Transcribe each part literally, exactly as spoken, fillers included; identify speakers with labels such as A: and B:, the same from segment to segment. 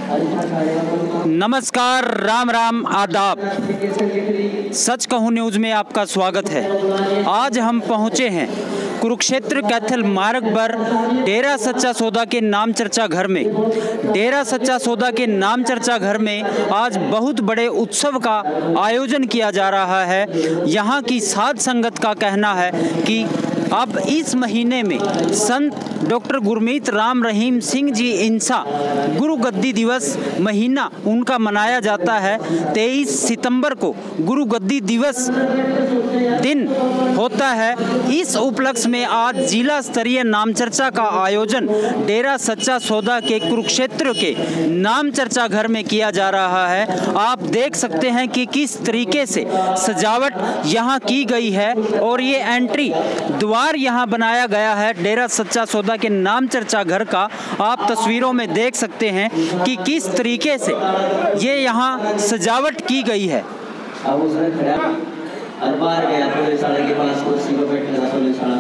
A: नमस्कार, राम राम, आदाब। सच कहूँ न्यूज़ में आपका स्वागत है। आज हम पहुँचे हैं कुरुक्षेत्र कैथल मार्ग पर डेरा सच्चा सौदा के नाम चर्चा घर में। डेरा सच्चा सौदा के नाम चर्चा घर में आज बहुत बड़े उत्सव का आयोजन किया जा रहा है। यहाँ की साध संगत का कहना है कि अब इस महीने में संत डॉक्टर गुरमीत राम रहीम सिंह जी इंसा गुरु गद्दी दिवस महीना उनका मनाया जाता है। तेईस सितंबर को गुरु गद्दी दिवस दिन होता है। इस उपलक्ष्य में आज जिला स्तरीय नाम चर्चा का आयोजन डेरा सच्चा सौदा के कुरुक्षेत्र के नाम चर्चा घर में किया जा रहा है। आप देख सकते हैं कि किस तरीके से सजावट यहाँ की गई है और ये एंट्री द्वार यहाँ बनाया गया है डेरा सच्चा सौदा के नाम चर्चा घर का। आप तस्वीरों में देख सकते हैं कि किस तरीके से ये यहाँ सजावट की गई है।
B: बाहर गया पुलिस वाले के पास, कुर्सी पर बैठा था पुलिस वाला,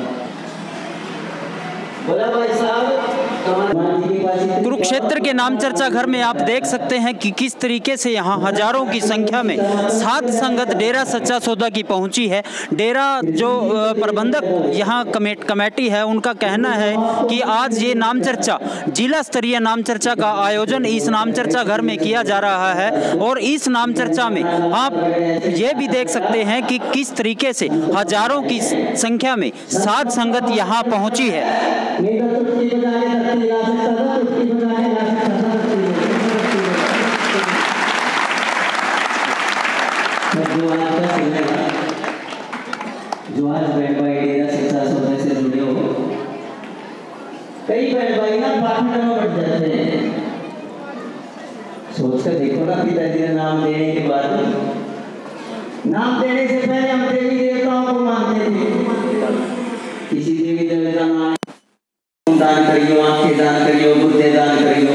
B: बोला भाई साहब
A: कुरुक्षेत्र के नाम चर्चा घर में आप देख सकते हैं कि किस तरीके से यहाँ हजारों की संख्या में साध संगत डेरा सच्चा सौदा की पहुंची है। डेरा जो प्रबंधक यहाँ कमेट कमेटी है उनका कहना है कि आज ये नाम चर्चा जिला स्तरीय नाम चर्चा का आयोजन इस नाम चर्चा घर में किया जा रहा है। और इस नाम चर्चा में आप ये भी देख सकते हैं कि किस तरीके से हजारों की संख्या में साध संगत यहाँ पहुंची है।
B: जो आज बहन भाई डेरा सच्चा सौदा से जुड़े हो, कई बहन भाई ना पार्टनर में बढ़ जाते हैं। सोच कर देखो ना, पिताजी ने नाम देने के बाद, नाम देने से पहले हम देवी देवताओं को मानते थे। किसी देवी देवता नाम दान करियो, आंखें दान करियो, गुर्दे दान करियो,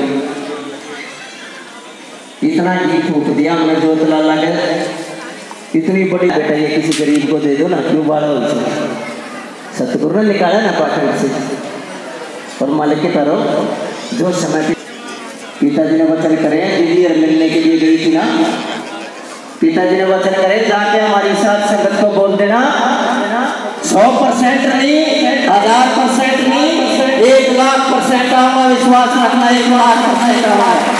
B: इतना घी फूक दिया हमने जोत लाला के, इतनी बड़ी बेटा ये किसी गरीब को दे दो ना, क्यों बाड़ा उसे सतगुरु ने निकाला ना पाठक से। और मालिक के तरफ जो समय पिताजी ने वचन करे, दीदी मिलने के लिए गई थी ना, पिताजी ने वचन करे जाके हमारी साथ संगत को बोल देना, सौ परसेंट नहीं, हजार परसेंट नहीं, एक लाख परसेंट आऊंगा, विश्वास रखना, एक लाख परसेंट आऊंगा।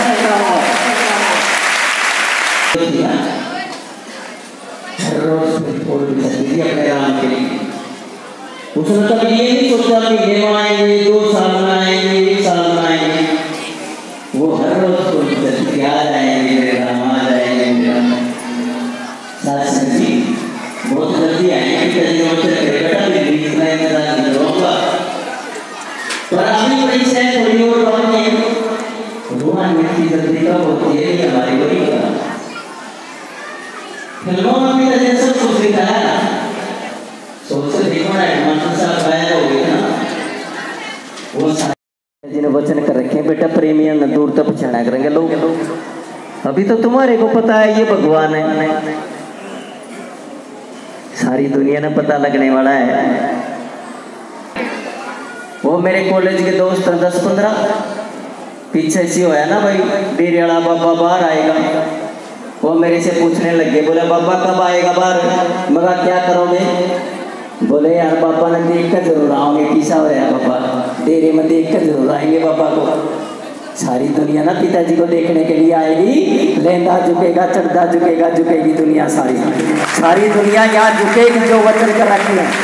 B: अपने राम के लिए उसने कभी ये नहीं सोचा कि गेम आएंगे, दो साल में आएंगे, एक साल में आएंगे। वो हर रोज सोचते क्या जाएंगे मेरे राम, आ जाएंगे मेरे राम। बहुत जल्दी आएंगे, बेटा इतना इंतजार नहीं होगा। पर अभी वही से थोड़ी और बात है, भगवान मिट्टी जल्दी कब होती है ये हमारी वही का फिल्मों में भी जैसे कुछ दिखाया ना, सोच से देखो ना, मास्टर साहब गायब हो गए ना, वो जिन्हें वचन कर रखे हैं बेटा प्रेमियां न दूर तक पछाड़ा करेंगे लोग। अभी तो तुम्हारे को पता है ये भगवान है, सारी दुनिया ने पता लगने वाला है। वो मेरे कॉलेज के दोस्त दस पंद्रह पीछे से होया ना भाई, डेरे वाला बाबा बाहर आएगा, वो मेरे से पूछने लगे, बोले बाबा कब आएगा बाहर? मगर क्या करोगे? बोले यार बाबा ने देख कर जरूर आओगे, किसा हो रहा बाबा, डेरे में देख कर जरूर आएंगे बाबा को। सारी दुनिया ना पिताजी को देखने के लिए आएगी, लेंदा झुकेगा, चढ़दा झुकेगा, झुकेगी दुनिया सारी, सारी दुनिया यहाँ झुकेगी जो वचन कर रखी है।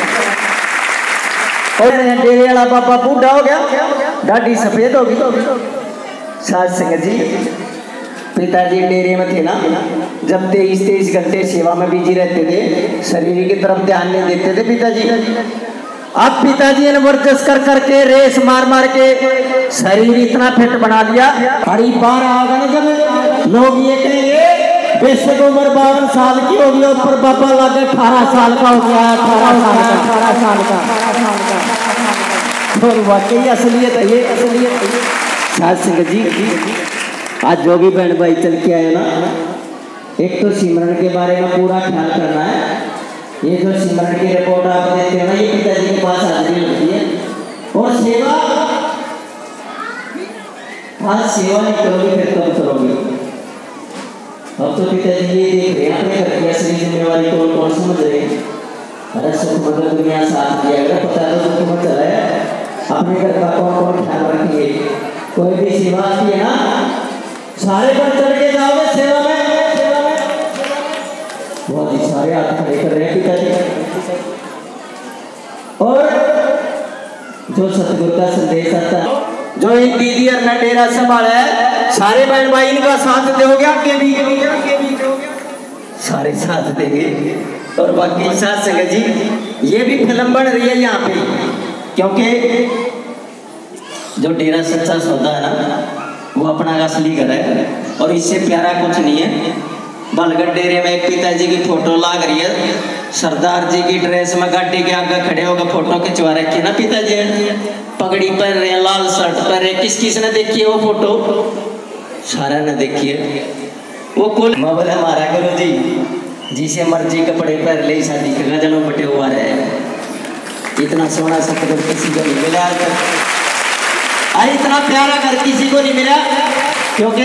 B: और डेरे वाला बाबा बूढ़ा हो गया, दाढ़ी सफेद होगी। साध संगत जी, पिताजी डेरे में थे ना, जब तेईस तेईस घंटे सेवा में बिजी रहते थे, शरीर की तरफ ध्यान नहीं देते थे पिताजी। अब पिताजी ने वर्जस कर करके, रेस मार मार के शरीर इतना फिट बना लिया। हरी बार आएगा ना जब लोग ये कहेंगे बेशक उम्र बावन साल की होगी और पर बाबा लगे अठारह साल का हो गया, अठारह साल का, अठारह साल का। और वाकई असलियत है ये, असलियत है। साध संगत जी, आज जो भी बहन भाई चल के आए ना, एक तो सिमरन के बारे में पूरा ख्याल करना है। ये जो सिमरन की रिपोर्ट आप देते हो ना, ये पिताजी के पास हाजिरी होती है। और सेवा आज सेवा नहीं करोगे फिर कब करोगे? अब तो पिताजी ये देख रहे हैं अपने घर की असली जिम्मेवारी कौन कौन समझ रहे हैं। अरे सुख मतलब दुनिया साथ दिया अगर पता तो दुख मत चला है अपने घर का कौन कौन ख्याल रखिए। कोई भी सेवा आती है ना सारे पर चढ़ के जाओगे सेवा में, सेवा में बहुत ही सारे हाथ खड़े कर रहे हैं पिताजी। और जो सतगुरु का संदेश आता है, जो एक दीदी और मैं डेरा संभाला है, सारे बहन भाई इनका साथ दोगे, आगे भी सारे साथ देंगे। और बाकी साथ संगत जी ये भी फिल्म बन रही है यहाँ पे, क्योंकि जो डेरा सच्चा सौदा है ना वो अपना असली घर है और इससे प्यारा कुछ नहीं है। बलगढ़ डेरे में एक पिताजी की फोटो लाग रही है, सरदार जी की ड्रेस में गाड़ी के आगे खड़े होकर फोटो खिंचवा रखी ना पिताजी, पगड़ी पहन रहे हैं, लाल शर्ट पहन रहे। किस किस ने देखी है वो फोटो? सारा ने देखी है। वो कुल बोले हमारा गुरु जी जिसे मर्जी कपड़े पहन ले शादी का गजनों बटे हुआ रहे। इतना सोना सतगुरु किसी को नहीं मिला अरे इतना प्यारा घर किसी को नहीं मिला, क्योंकि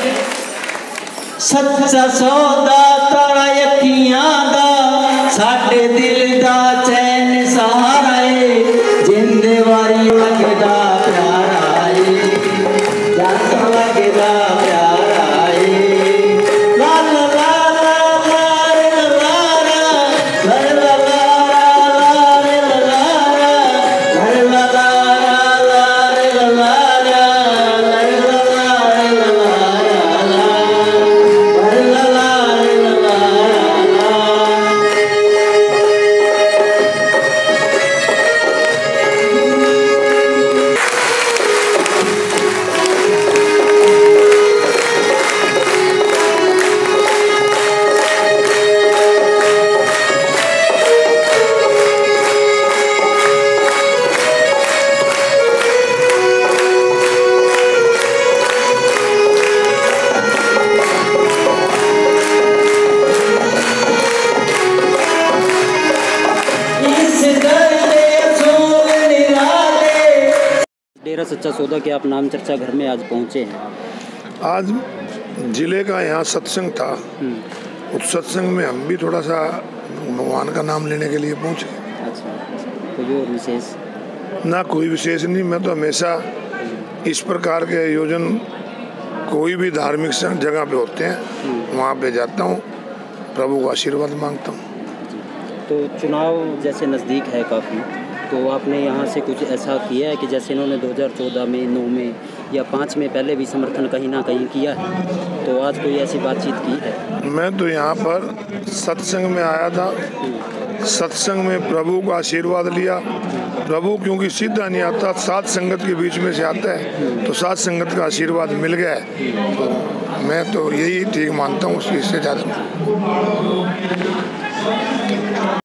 B: सच्चा सौदा तारा यकीयां दा साडे दिल दा चैन सहारा है, जिंदे वारी लगदा प्यारा है, जान लगदा प्यारा है। ला ला ला ला ला ला ला ला ला
A: डेरा सच्चा सौदा के आप नाम चर्चा घर में आज पहुँचे हैं।
C: आज जिले का यहाँ सत्संग था, उस सत्संग में हम भी थोड़ा सा भगवान का नाम लेने के लिए पहुँचे।
A: अच्छा, कोई और विशेष?
C: ना कोई विशेष नहीं, मैं तो हमेशा इस प्रकार के आयोजन कोई भी धार्मिक जगह पे होते हैं वहाँ पे जाता हूँ, प्रभु का आशीर्वाद मांगता हूँ।
A: तो चुनाव जैसे नज़दीक है काफ़ी, तो आपने यहाँ से कुछ ऐसा किया है कि जैसे इन्होंने दो हज़ार चौदह में, नौ में या पाँच में पहले भी समर्थन कहीं ना कहीं किया है, तो आज कोई ऐसी बातचीत की है?
C: मैं तो यहाँ पर सत्संग में आया था, सत्संग में प्रभु का आशीर्वाद लिया। प्रभु क्योंकि सीधा नहीं आता, सात संगत के बीच में से आता है, तो सात संगत का आशीर्वाद मिल गया है, तो मैं तो यही ठीक मानता हूँ, इससे ज़्यादा।